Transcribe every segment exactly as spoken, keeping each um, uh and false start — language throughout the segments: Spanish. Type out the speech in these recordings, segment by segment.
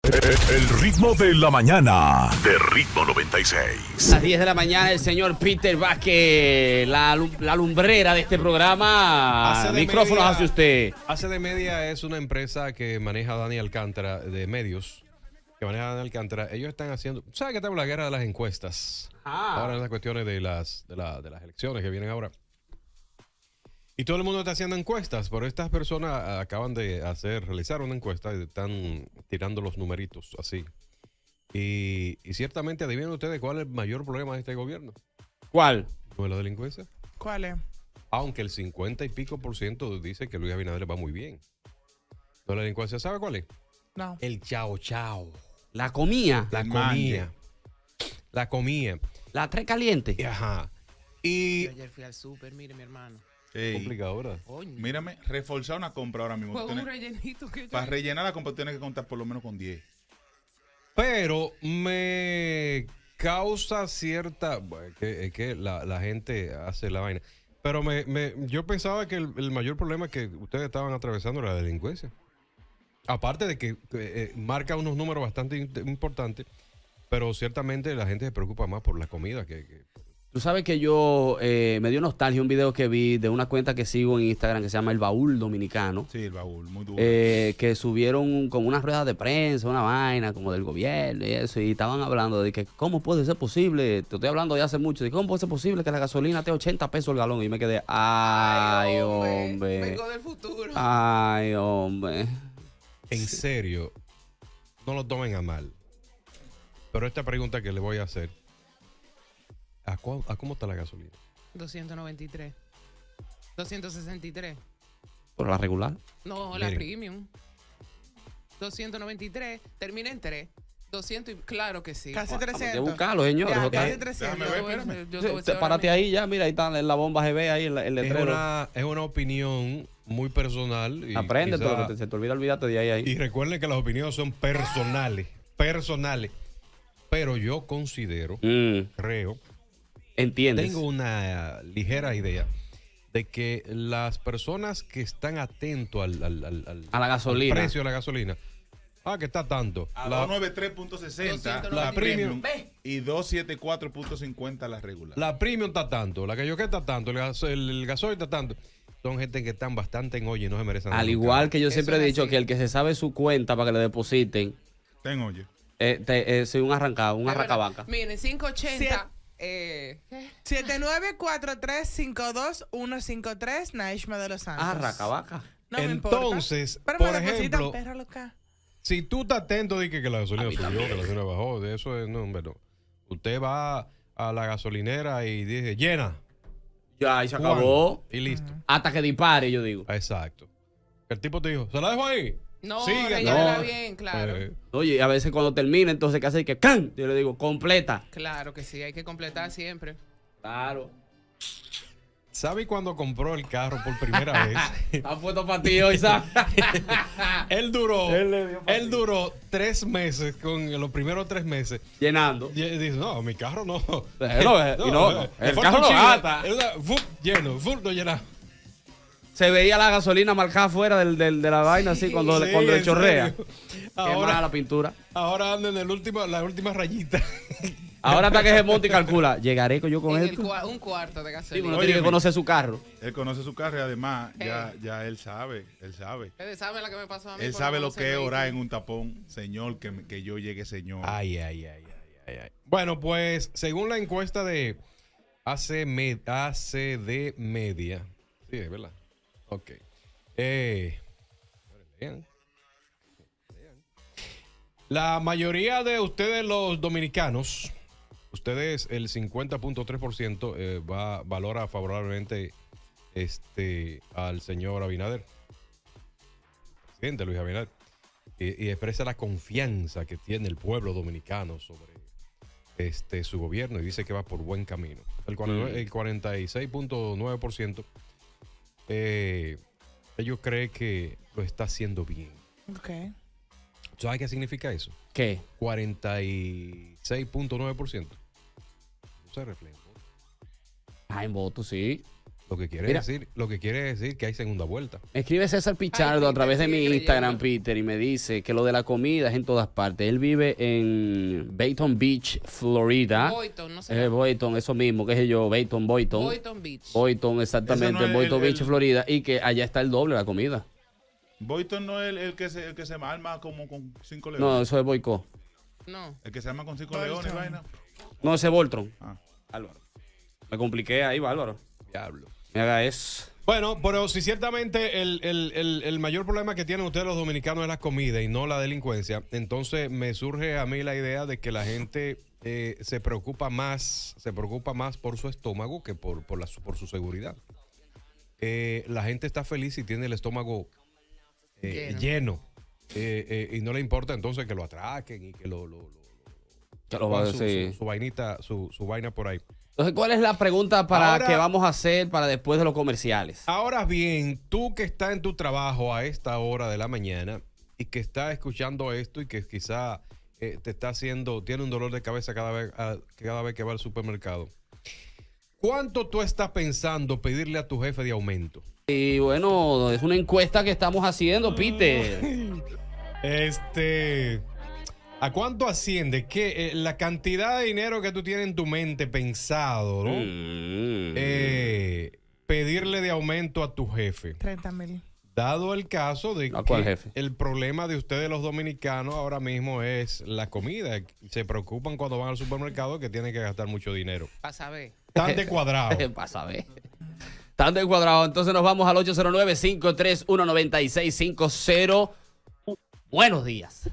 El ritmo de la mañana de Ritmo noventa y seis. A las diez de la mañana el señor Peter Vázquez, la, la lumbrera de este programa. Hace de Micrófonos media, hace usted. Hace de Media es una empresa que maneja Dani Alcántara, de medios, que maneja Dani Alcántara. Ellos están haciendo, ¿sabes que estamos en la guerra de las encuestas? Ah. Ahora en las cuestiones de las, de, la, de las elecciones que vienen ahora. Y todo el mundo está haciendo encuestas, pero estas personas acaban de hacer, realizar una encuesta y están tirando los numeritos así. Y, y ciertamente, adivinen ustedes cuál es el mayor problema de este gobierno. ¿Cuál? ¿No es la delincuencia? ¿Cuál es? Aunque el cincuenta y pico por ciento dice que Luis Abinader le va muy bien. ¿No es la delincuencia? ¿Sabe cuál es? No. El chao chao. La comía. La El comía. La comía. La tres caliente. Y Ajá. Y... Yo ayer fui al súper, mire mi hermano. Ey, complicado, ¿verdad? Coño. mírame, reforzar una compra ahora mismo. Fue Tú un tienes- rellenito que yo... para rellenar la compra tienes que contar por lo menos con diez. Pero me causa cierta... Bueno, que, es que la, la gente hace la vaina. Pero me, me, yo pensaba que el, el mayor problema que ustedes estaban atravesando era la delincuencia. Aparte de que eh, eh, marca unos números bastante in- importantes, pero ciertamente la gente se preocupa más por la comida que... que- Tú sabes que yo eh, me dio nostalgia un video que vi de una cuenta que sigo en Instagram que se llama El Baúl Dominicano. Sí, el baúl, muy duro. Eh, que subieron como unas ruedas de prensa, una vaina como del gobierno y eso, y estaban hablando de que cómo puede ser posible, te estoy hablando de hace mucho, de cómo puede ser posible que la gasolina esté ochenta pesos el galón, y me quedé, ay, hombre, Vengo del futuro. ay, hombre. En serio, no lo tomen a mal. Pero esta pregunta que le voy a hacer, ¿a, cuál- a cómo está la gasolina? doscientos noventa y tres. doscientos sesenta y tres. ¿Por la regular? No, la Miren. premium. doscientos noventa y tres. Termina en tres. doscientos y... Claro que sí. Hay Casi que trescientos. buscarlo, señor. Ya, Eso está casi ahí. trescientos. Déjame ver, Yo voy a- espérame. yo Sí, te voy a te- decir párate ahora ahí ya, mira, ahí está en la bomba G B, ahí el, el Es letrero. una, es una opinión muy personal. Y Aprende quizá- todo, que te- se te olvida olvídate de ahí. ahí. Y recuerden que las opiniones son personales. Personales. Pero yo considero, Mm, creo, ¿entiendes? tengo una ligera idea de que las personas que están atentos al, al- al- al- A la gasolina. al precio de la gasolina, ah, que está tanto. A La, doscientos noventa y tres punto sesenta la La premium premium. y doscientos setenta y cuatro punto cincuenta la regular. la premium está tanto, la que yo que está tanto, el, gas- el, el gasoil está tanto. Son gente que están bastante en olla y no se merecen nada Al nunca. igual que yo Eso siempre he es dicho así. que el que se sabe su cuenta para que le depositen, Ten, oye. eh, te- eh, soy un arrancado, un Es verdad. arrancabaca. Miren, quinientos ochenta. Eh, ¿qué? siete nueve cuatro tres cinco dos uno cinco tres, Naishma de los Santos. Arrancabaca. No me importa. Entonces, Pero por me depositan, ejemplo, perra loca. si tú estás atento de que, que la gasolina A mí subió, también. que la gasolina bajó, de eso es, no, hombre, no. Usted va a la gasolinera y dice, llena. Ya, y se Juan, acabó. Y listo. Hasta que dispare, yo digo. Exacto. El tipo te dijo, ¿se la dejo ahí? No, Sigue, rellénala no. bien, claro. Eh, Oye, a veces cuando termina, entonces, ¿qué hace? Que ¡can! Yo le digo, completa. Claro que sí, hay que completar siempre. Claro. ¿Sabe cuando compró el carro por primera vez? Está puesto para ti hoy, ¿sabes? Él duró, Él le dio pa' él ti. duró tres meses, con los primeros tres meses. Llenando. Y él dice, no, mi carro no. Pero, eh, y no, eh, el fue carro no cuchillo. gasta. Él da, ¡fup! lleno, ¡fup! lo llena. Se veía la gasolina marcada fuera del, del- de la vaina así cuando, Sí, cuando le en chorrea. serio. Qué mala Ahora, la pintura. ahora anda en el último, la última rayita. Ahora hasta que se monte y calcula. ¿Llegaré yo con En el esto? cua- un cuarto de Sí, gasolina. uno Oye, tiene que mi- conocer su carro. Él conoce su carro y además ya, Hey. ya él sabe, él sabe. Ustedes saben lo que me pasó a mí. Él por sabe no lo conocer que es orar en vehículo. un tapón. Señor, que, me- que yo llegue, señor. Ay, ay, ay, ay, ay, ay. Bueno, pues, según la encuesta de A C, Med- A C D Media. Sí, es verdad. Ok. Eh, lean. Lean. La mayoría de ustedes, los dominicanos, ustedes, el cincuenta punto tres por ciento eh, va, valora favorablemente este, al señor Abinader, presidente Luis Abinader, y, y expresa la confianza que tiene el pueblo dominicano sobre este, su gobierno y dice que va por buen camino. El, cuarenta y nueve el cuarenta y seis punto nueve por ciento eh, ellos creen que lo está haciendo bien. Ok. ¿Sabes qué significa eso? ¿Qué? cuarenta y seis punto nueve por ciento. No se refleja. Ah, en votos, sí. Lo que quiere Mira. decir, lo que quiere decir que hay segunda vuelta. Me escribe César Pichardo Ay, a través de Peter, mi sigue Instagram, creyendo. Peter, y me dice que lo de la comida es en todas partes. Él vive en Baton Beach, Florida. Boyton, no sé. Eh, Boyton, eso mismo, qué sé yo, Baton, Boyton. Boyton Beach. Boyton, exactamente, Ese no es Boyton el- Beach, el- Florida, y que allá está el doble la comida. Boyton no es el, el que se, el que se arma como con cinco No, leones. eso es Boycott. No. El que se arma con cinco Boyton. leones, vaina. No, ese es Voltron. Ah. Álvaro. Me compliqué ahí, Álvaro. Diablo. Me haga eso. Bueno, pero si ciertamente el, el- el- el mayor problema que tienen ustedes los dominicanos es la comida y no la delincuencia, entonces me surge a mí la idea de que la gente eh, se preocupa más, se preocupa más por su estómago que por, por, la, por su seguridad. Eh, la gente está feliz si tiene el estómago eh, Lleno. lleno, eh, eh, y no le importa entonces que lo atraquen y que lo, lo- lo- Que lo va a su, decir. su- su vainita, su, su vaina por ahí. Entonces, ¿cuál es la pregunta para Ahora- que vamos a hacer para después de los comerciales? Ahora bien, tú que estás en tu trabajo a esta hora de la mañana y que estás escuchando esto y que quizá eh, te está haciendo, tiene un dolor de cabeza cada vez, a- cada vez que va al supermercado, ¿cuánto tú estás pensando pedirle a tu jefe de aumento? Y bueno, es una encuesta que estamos haciendo, Peter. Este, ¿a cuánto asciende? ¿Qué, eh, la cantidad de dinero que tú tienes en tu mente pensado, ¿no? Mm. Eh, pedirle de aumento a tu jefe. treinta mil. Dado el caso de ¿A cuál que jefe? el problema de ustedes los dominicanos ahora mismo es la comida. Se preocupan cuando van al supermercado que tienen que gastar mucho dinero. Para saber. Tan de cuadrado. Pasa, ver. Tanto el cuadrado. Entonces nos vamos al ocho cero nueve, cinco tres uno, nueve seis cinco cero. Buenos días.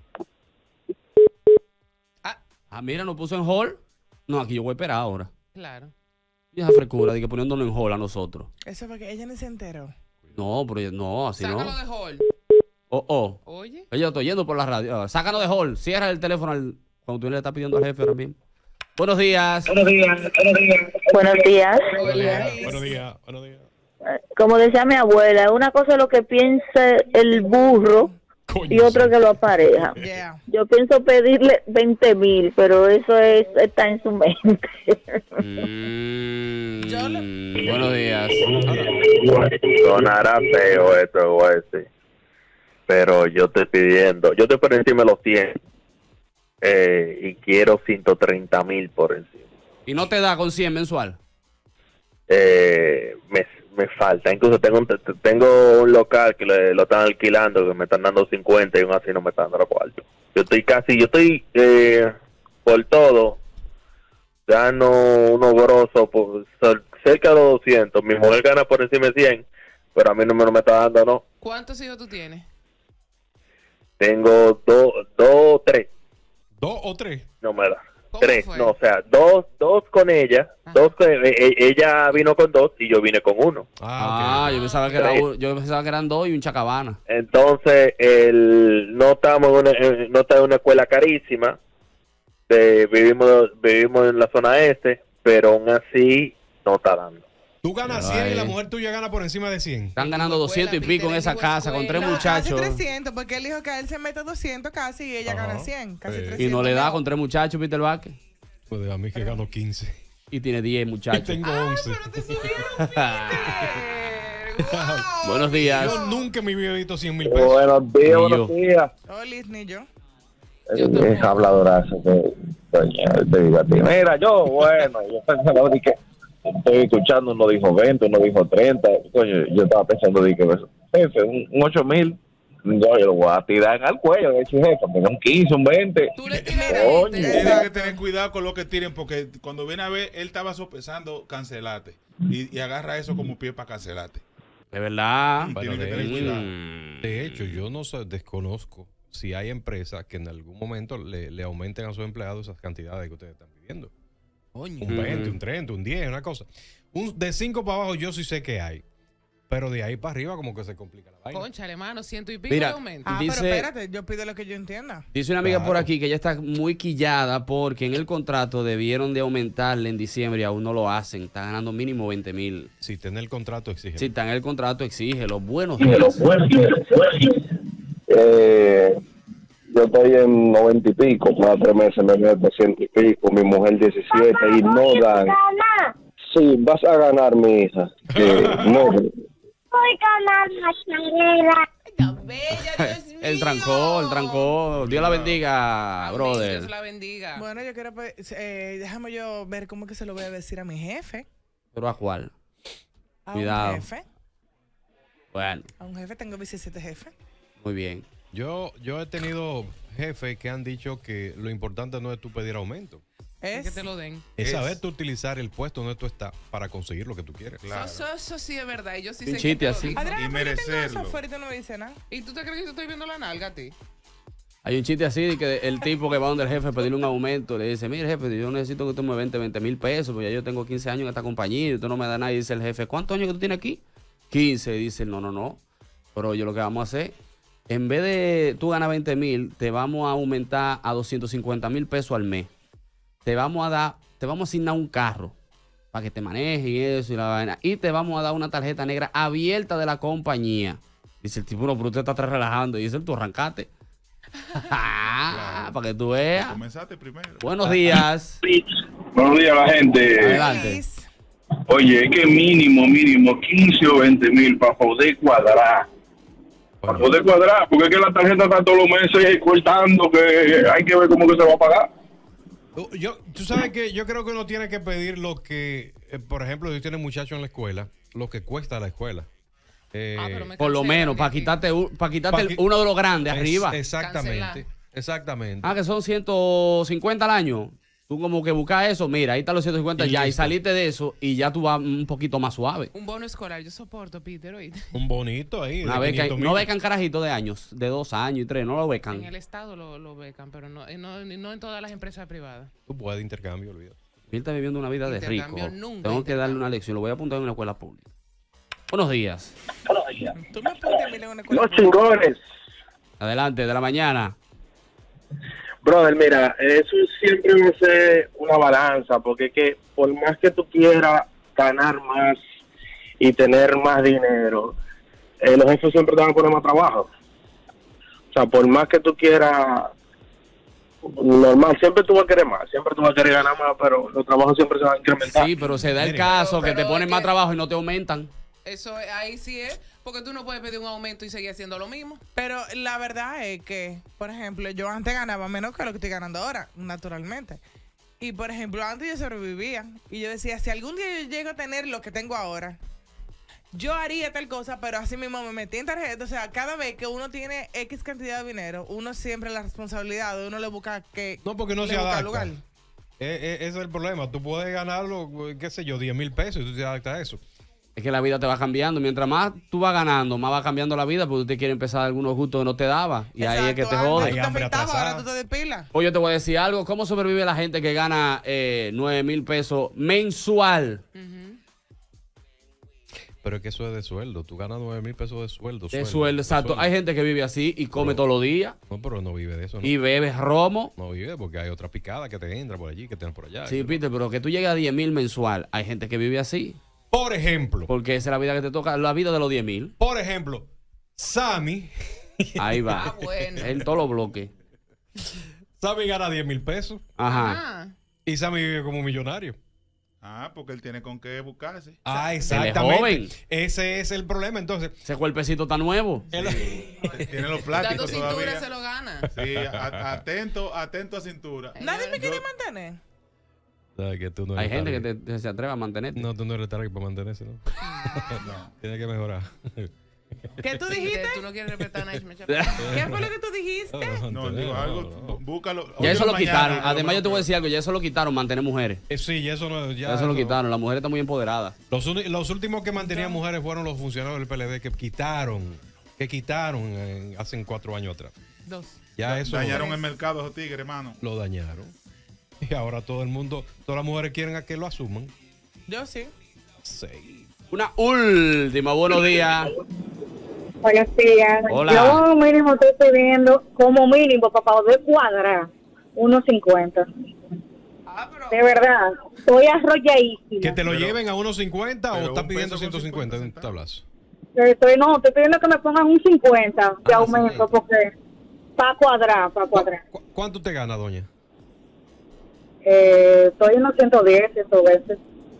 Ah, Ah, mira, nos puso en hall. No, aquí yo voy a esperar ahora. claro. Y esa frecura de que poniéndonos en hall a nosotros. Eso fue que ella ni se enteró. No, pero no, así no. Sácalo de hall. Oh, oh. Oye. Yo estoy yendo por la radio. Ah, sácanos de hall. Cierra el teléfono al- cuando tú le estás pidiendo al jefe ahora mismo. Buenos días. Buenos días. Buenos Oye. días. Buenos días. Buenos días. Como decía mi abuela, una cosa es lo que piensa el burro Coño, y otra sí. que lo apareja. Yeah. Yo pienso pedirle veinte mil, pero eso es, está en su mente. Mm, Yo lo- Buenos días. Sonará feo esto, voy a decir. Pero yo estoy pidiendo, yo estoy por encima de los cien eh, y quiero ciento treinta mil por encima. ¿Y no te da con cien mensual? Eh, me, me falta, incluso tengo un, tengo un local que le, lo están alquilando, que me están dando cincuenta y aún así no me están dando los cuartos. Yo estoy casi, yo estoy eh, por todo, gano unos grosos por cer- cerca de los doscientos. Mi mujer gana por encima de cien, pero a mí no me, no me está dando, no. ¿Cuántos hijos tú tienes? Tengo dos, dos, tres, ¿Dos o tres? no me da. ¿Cómo Tres, fue? no, o sea, dos, dos con ella, Ajá. dos con, e- e- ella vino con dos y yo vine con uno. Ah, ok. yo pensaba que era Tres. un- yo pensaba que eran dos y un chacabana. Entonces, el, no estamos en una, en- no está en una escuela carísima, de- vivimos, vivimos en la zona este, pero aún así no está dando. Tú ganas Ay. cien y la mujer tuya gana por encima de cien. Están ganando Digo, doscientos y escuela, pico en Peter, esa digo, casa con tres escuela. No, muchachos. casi trescientos, porque él dijo que él se mete doscientos casi y ella Ajá. gana cien. Casi Eh. trescientos. Y no le da con tres muchachos, Peter Vázquez. Pues a mí que gano quince. Y tiene diez Y muchachos. tengo once. Buenos días. Yo nunca me había visto cien mil pesos. Buenos días, Ni buenos yo. días. Oh, Liz, ni yo. Yo tampoco. Es habladorazo que doña, te digo a ti. Mira, yo, bueno, yo pensaba de que estoy escuchando, uno dijo veinte, uno dijo treinta. Coño, yo estaba pensando de que jefe, un, un ocho mil, no, yo lo voy a tirar al cuello, de hecho, jefe, porque un quince, un veinte. Tú le tiras Coño. veinte. Tienen Exacto. que tener cuidado con lo que tiren, porque cuando viene a ver, él estaba sopesando cancelate. Y, y agarra eso como pie para cancelate. De verdad. Bueno, Tienen que de tener hecho, cuidado. Mm. De hecho, yo no sé, desconozco si hay empresas que en algún momento le, le aumenten a sus empleados esas cantidades que ustedes están pidiendo. Coño. Un veinte, Ujú. un treinta, un diez, una cosa. Un, de cinco para abajo yo sí sé que hay. Pero de ahí para arriba como que se complica la vaina. Conchale, mano, ciento y pico Mira, de aumento. Ah, Dice- pero espérate, yo pido lo que yo entienda. Dice una amiga Claro. por aquí que ella está muy quillada porque en el contrato debieron de aumentarle en diciembre y aún no lo hacen. Está ganando mínimo veinte mil. Si tener el contrato exige. Si está en el contrato, exige los buenos días. Eh, yo estoy en noventa y pico, cada tres meses me meto ciento y pico, mi mujer diecisiete y no dan Sí, vas a ganar, mi hija. Que no. Voy a ganar la Está bella, Dios mío. El trancó, el trancó. Dios la bendiga, Amén, brother. Dios la bendiga. Bueno, yo quiero, pues, eh, déjame yo ver cómo que se lo voy a decir a mi jefe. ¿Pero a cuál? A Cuidado. un jefe. Bueno, A un jefe, tengo diecisiete jefes. muy bien. Yo, yo he tenido jefes que han dicho que lo importante no es tú pedir aumento. Es que Es, te lo den. Es, Es- saber tú utilizar el puesto donde tú estás para conseguir lo que tú quieres. Claro. Eso, eso, eso sí es verdad. Y yo sí Un sé chiste que te lo así. digo. Adriana, Y ¿por qué tengo eso merecerlo. afuera y tú no me dices nada? ¿Y tú te crees que yo estoy viendo la nalga a ti? Hay un chiste así de que el tipo que va donde el jefe a pedirle un aumento le dice, mire jefe, yo necesito que usted me vente veinte mil pesos, porque ya yo tengo quince años en esta compañía y usted no me da nada. Y dice el jefe, ¿cuántos años que tú tienes aquí? quince. Dice, no, no, no. Pero yo lo que vamos a hacer, en vez de tú ganar veinte mil, te vamos a aumentar a doscientos cincuenta mil pesos al mes. Te vamos a dar, te vamos a asignar un carro para que te manejes y eso y la vaina. Y te vamos a dar una tarjeta negra abierta de la compañía. Dice el tipo, no, pero usted está atrás relajando. Y dice, tú arrancaste. Para que tú veas. Comenzaste primero. Buenos días. Buenos días, la gente. Adelante. Feliz. Oye, es que mínimo, mínimo quince o veinte mil para poder cuadrar. Para poder cuadrar, porque es que la tarjeta está todos los meses cortando, que hay que ver cómo que se va a pagar. Yo, tú sabes que yo creo que uno tiene que pedir lo que, eh, por ejemplo, si tiene muchachos en la escuela, lo que cuesta la escuela. Eh, Ah, pero me Por lo cancelan menos, de para aquí. quitarte, un- para quitarte Pa' el- qui- uno de los grandes es- arriba. Exactamente. Cancelar. Exactamente. Ah, que son ciento cincuenta al año. Tú como que buscas eso, mira, ahí están los ciento cincuenta Y ya, y listo. saliste de eso y ya tú vas un poquito más suave. Un bono escolar. Yo soporto, Peter, oíste. Un bonito ahí. Una de beca, quinientos no mil. becan carajitos de años, de dos años y tres, no lo En becan. el Estado lo, lo becan, pero no, eh, no, no en todas las empresas privadas. Tú puedes intercambio, olvídate. Él está viviendo una vida de rico. Intercambio nunca, Tengo que darle intercambio. una lección, lo voy a apuntar en una escuela pública. Buenos días. Tú me apuntas en una escuela Los pública. chingones. Adelante, de la mañana. Brother, mira, eso siempre va a ser una balanza, porque es que por más que tú quieras ganar más y tener más dinero, eh, los jefes siempre te van a poner más trabajo. O sea, por más que tú quieras, normal, siempre tú vas a querer más, siempre tú vas a querer ganar más, pero los trabajos siempre se van a incrementar. Sí, pero se da el Mire. caso que Pero te es ponen más que- trabajo y no te aumentan. Eso eh, ahí sí es, porque tú no puedes pedir un aumento y seguir haciendo lo mismo. Pero la verdad es que, por ejemplo, yo antes ganaba menos que lo que estoy ganando ahora, naturalmente. Y, por ejemplo, antes yo sobrevivía. Y yo decía, si algún día yo llego a tener lo que tengo ahora, yo haría tal cosa, pero así mismo me metí en tarjeta. O sea, cada vez que uno tiene X cantidad de dinero, uno siempre la responsabilidad de uno le busca que No, porque no le se busca adapta. lugar. Eh, eh, ese es el problema. Tú puedes ganarlo, qué sé yo, diez mil pesos y tú te adaptas a eso. Es que la vida te va cambiando. Mientras más tú vas ganando, más va cambiando la vida porque usted quiere empezar algunos gustos que no te daba. Y ahí es que te Exacto, jode. antes Hay tú te hambre afeitabas, atrasada. ahora tú te despilas. Oye, yo te voy a decir algo. ¿Cómo sobrevive la gente que gana eh, nueve mil pesos mensual? Pero es que eso es de sueldo. Tú ganas nueve mil pesos de sueldo. De sueldo, exacto. Hay gente que vive así y come todos los días No, pero no vive de eso. No, y bebe romo. no vive porque hay otra picada que te entra por allí, que te entra por allá. Sí, Peter, pero que tú llegues a diez mil mensual. Hay gente que vive así. Por ejemplo, Porque esa es la vida que te toca, la vida de los diez mil. por ejemplo, Sammy, Ahí va. Ah, bueno. En todos los bloques. Sammy gana diez mil pesos Ajá. Ah, y Sammy vive como millonario. Ah, porque él tiene con qué buscarse. Ah, él es exactamente. joven. Ese es el problema. Entonces, Ese cuerpecito está nuevo. él- Tiene los dando plásticos cintura todavía. se lo gana. Sí, a- atento, atento a cintura. Nadie me quiere Yo- mantener. Sabes que tú no Hay eres gente que target. te- te- se atreve a mantenerte. No, tú no eres target para mantenerse, ¿no? Tienes que mejorar. ¿Qué tú dijiste? Tú no quieres respetar a Naishme ¿Qué fue lo que tú dijiste? No, digo algo, bú- búscalo. Ya Óyelo eso lo mañana, quitaron. que lo Además, yo te voy a mejor. decir algo. Ya eso lo quitaron, mantener mujeres. Eh, sí, y eso no. Ya, Ya eso lo quitaron. Las mujeres están muy empoderadas. Los, uni- los últimos que mantenían mujeres fueron los funcionarios del P L D que quitaron, que quitaron eh, hace cuatro años atrás. Dos. Ya eso Dañaron el mercado esos tigres, hermano. lo dañaron. Y ahora todo el mundo, todas las mujeres quieren a que lo asuman. Yo sí. Sí. Una última. Buenos días. Buenos días. Hola. Yo mínimo estoy pidiendo como mínimo para poder cuadrar unos cincuenta. Ah, pero. De verdad, estoy arrolladísima. Que te lo Pero- lleven a unos cincuenta o pero estás un pidiendo peso con ciento cincuenta en cincuenta tablas. Estoy, no, estoy pidiendo que me pongan un cincuenta de Ah, aumento sí. porque para cuadrar, para cuadrar. ¿Cu- ¿Cuánto te gana, doña? Eh, estoy en unos ciento diez, ciento veinte.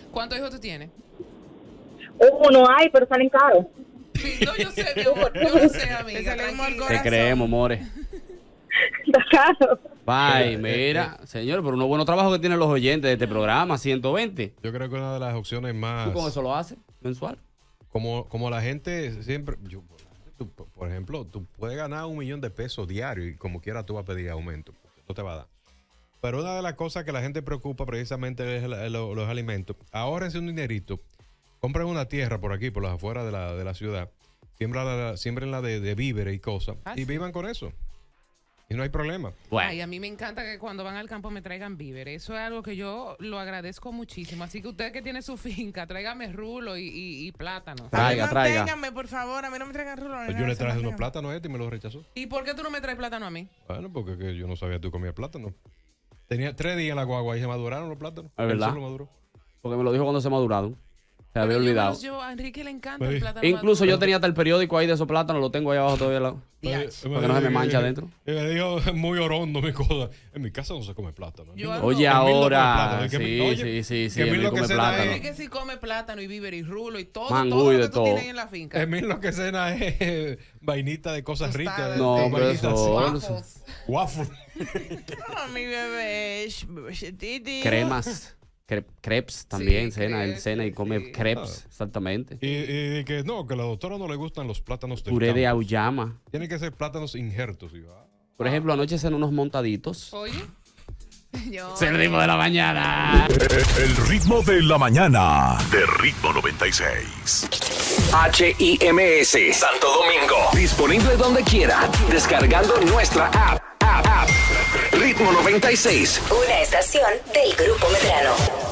¿Cuántos hijos tú tienes? Uno hay, pero salen caros. Sí, no, yo sé, mi amor. Yo lo sé, amiga. Te salimos al Te corazón. creemos, more. Está caro. Bye, mira, señor, pero unos buenos trabajos que tienen los oyentes de este programa, ciento veinte. Yo creo que una de las opciones más... ¿Tú con eso lo haces mensual? Como, como la gente siempre... Yo, tú, por ejemplo, tú puedes ganar un millón de pesos diario y como quiera tú vas a pedir aumento. No te va a dar. Pero una de las cosas que la gente preocupa precisamente es el- el- los alimentos. Ahórrense un dinerito. Compren una tierra por aquí, por las afueras de la, de la ciudad. Siembrenla, siembrenla de, de víveres y cosas. Ah, y sí. vivan con eso. Y no hay problema. Bueno, Ay, a mí me encanta que cuando van al campo me traigan víveres. Eso es algo que yo lo agradezco muchísimo. Así que usted que tiene su finca, tráigame rulo y, y, y plátano. Traiga, A mí traiga. manténganme, por favor. A mí no me traigan rulo. Yo le traje unos plátanos a este y me los rechazó. ¿Y por qué tú no me traes plátano a mí? Bueno, porque que yo no sabía que tú comías plátano. Tenía tres días en la guagua y se maduraron los plátanos. Es Él verdad. solo maduró. porque me lo dijo cuando se maduraron. Se había Pero yo me olvidado. los llevo- a Enrique le encanta Sí. el plátano Incluso maduro. yo tenía hasta el periódico ahí de esos plátanos, lo tengo ahí abajo todavía al lado. Diach. Para que no se me manche adentro. Y me dijo, es muy orondo mi cosa. En mi casa no se come plátano. Yo En hago- Oye, Emil no come ahora. plátano, es que Sí, Emil- oye, sí, sí, sí. que Emil Emil lo que come cena plátano. es- Enrique sí come plátano y víver y rulo y todo, Mangú todo y lo de que tú todo. tienes ahí en la finca. Emil lo que cena es vainita de cosas ricas. Tostadas. No, de pero vainitas eso- así. Waffles. Waffle. Oh, mi bebé, sh- sh- titi. Cremas. cre- crepes también, Sí, cena. Él crepes, cena y come sí. crepes, exactamente. Y, y que no, que a la doctora no le gustan los plátanos del Puré de campo. auyama. Tienen que ser plátanos injertos. Y yo, ah, Por ejemplo, anoche cené unos montaditos. Oye. Yo. Es el ritmo de la mañana. El ritmo de la mañana de Ritmo noventa y seis. H I M S Santo Domingo. Disponible donde quiera. Descargando nuestra app. App, app. Ritmo noventa y seis. Una estación del Grupo Medrano.